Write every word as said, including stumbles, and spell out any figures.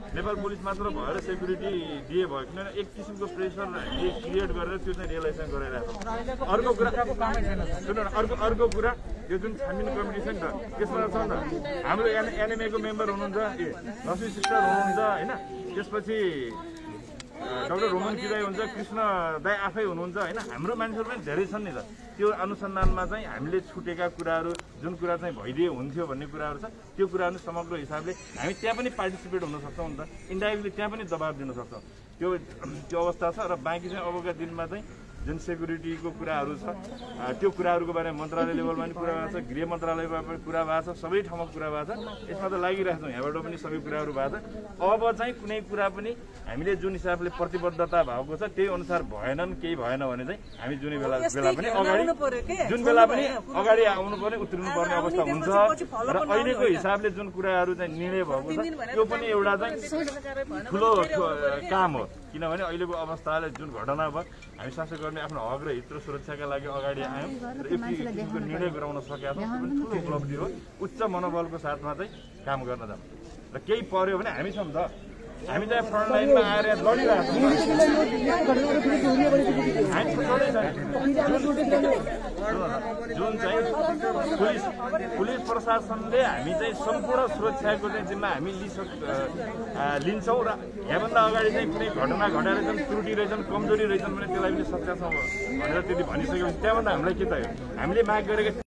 Nepal police मात्र भएर security दिए भयो किनभने एक किसिमको प्रेसर हामीले क्रिएट गरेर त्यो चाहिँ रियलाइजेसन गरिरहेको छ। अर्को कुरा सुन्नु न, अर्को अर्को कुरा यो जुन छानबिन कमिटी छ नि त त्यसमा छ नि हाम्रो एनएमएको मेम्बर हुनुहुन्छ, ए लक्ष्मी सिस्टर हुनुहुन्छ होइन, त्यसपछि डाक्टर रोमन किराई हुन्छ, कृष्ण दाई आफै हुनुहुन्छ होइन, हाम्रो मान्छेहरू पनि धेरै छन् नि त। त्यो अनुसन्धानमा चाहिँ हामीले छुटेका कुराहरू जुन कुरा चाहिँ भइदिए हुन्थ्यो भन्ने कुराहरू छ त्यो कुराहरू समग्र हिसाबले हामी त्यहाँ पनि पार्टिसिपेट हुन सक्छौँ नि त, इन्डाइरेक्टली त्यहाँ पनि दबाब दिन सक्छौँ। त्यो त्यो अवस्था छ र बाँकी चाहिँ अबका दिनमा चाहिँ जुन सेक्युरिटीको कुराहरू छ त्यो कुराहरूको बारेमा मन्त्रालय लेभलमा पनि कुरा भएको छ, गृह मन्त्रालयमा पनि कुरा भएको छ, सबै ठाउँमा कुरा भएको छ। यसमा त लागिरहेको छौँ, यहाँबाट पनि सबै कुराहरू भएको छ। अब चाहिँ कुनै कुरा पनि हामीले जुन हिसाबले प्रतिबद्धता भएको छ त्यही अनुसार भएनन्, केही भएन भने चाहिँ हामी जुनै बेला बेला पनि अगाडि जुन बेला पनि अगाडि आउनु पर्ने उत्रिनु पर्ने अवस्था हुन्छ। र अहिलेको हिसाबले जुन कुराहरू चाहिँ निर्णय भएको छ त्यो पनि एउटा चाहिँ ठुलो काम हो, किनभने अहिलेको अवस्थाले जुन घटना भयो हामी शासकहरूले आफ्नो हक र हित र सुरक्षाका लागि अगाडि आयौँ र यो किसिमको निर्णय गराउन सकेका छौँ। त्यो पनि ठुलो उपलब्धि हो। उच्च मनोबलको साथमा चाहिँ काम गर्न जाऊँ र केही पर्यो भने हामी छौँ त, हामी चाहिँ फ्रन्ट लाइनमा आएर लडिरहेको छौँ। जुन चाहिँ पुलिस पुलिस प्रशासनले हामी चाहिँ सम्पूर्ण सुरक्षाको चाहिँ जिम्मा हामी लिइसक लिन्छौँ र यहाँभन्दा अगाडि चाहिँ कुनै घटना घटाएर चाहिँ त्रुटि रहेछन्, कमजोरी रहेछन् भने त्यसलाई पनि सच्याउँछौँ भनेर त्यति भनिसकेपछि त्यहाँभन्दा हामीलाई के चाहियो? हामीले माग गरेका